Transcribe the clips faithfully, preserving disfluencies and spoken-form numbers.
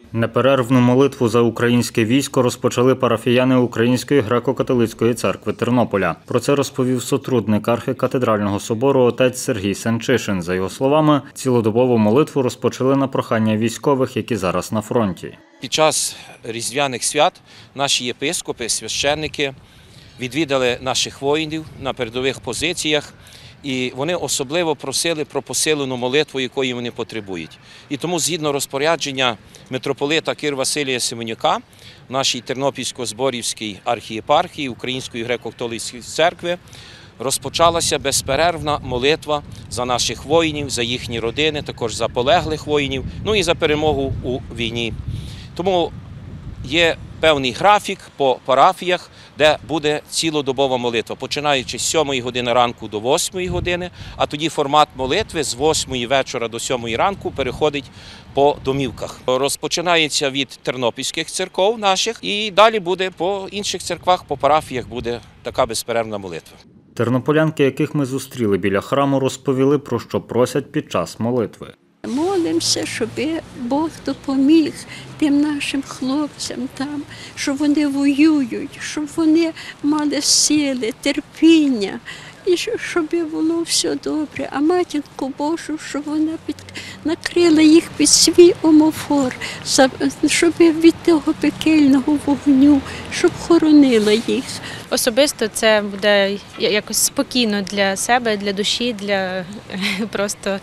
Неперервну молитву за українське військо розпочали парафіяни Української греко-католицької церкви Тернополя. Про це розповів сотрудник архікатедрального собору отець Сергій Санчишин. За його словами, цілодобову молитву розпочали на прохання військових, які зараз на фронті. Під час різдвяних свят наші єпископи, священники відвідали наших воїнів на передових позиціях. І вони особливо просили про посилену молитву, якої вони потребують. І тому, згідно розпорядження митрополита Кир Василія Семенюка, в нашій Тернопільсько-Зборівській архієпархії Української греко-католицької церкви розпочалася безперервна молитва за наших воїнів, за їхні родини, також за полеглих воїнів, ну і за перемогу у війні. Тому є певний графік по парафіях, де буде цілодобова молитва, починаючи з сьомої години ранку до восьмої години, а тоді формат молитви з восьмої вечора до сьомої ранку переходить по домівках. Розпочинається від тернопільських церков наших і далі буде по інших церквах, по парафіях буде така безперервна молитва. Тернополянки, яких ми зустріли біля храму, розповіли, про що просять під час молитви. Молимося, щоб Бог допоміг тим нашим хлопцям там, щоб вони воюють, щоб вони мали сили, терпіння, і щоб було все добре. А матінку Божу, щоб вона під... накрила їх під свій омофор, щоб від того пекельного вогню, щоб хоронила їх. Особисто це буде якось спокійно для себе, для душі, для просто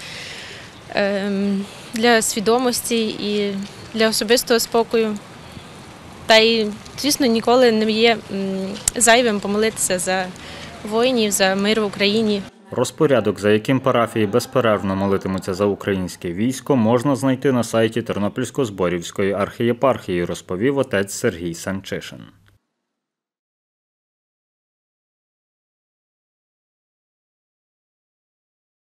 для свідомості і для особистого спокою. Та й, звісно, ніколи не є зайвим помолитися за воїнів, за мир в Україні. Розпорядок, за яким парафії безперервно молитимуться за українське військо, можна знайти на сайті Тернопільсько-Зборівської архієпархії, розповів отець Сергій Санчишин.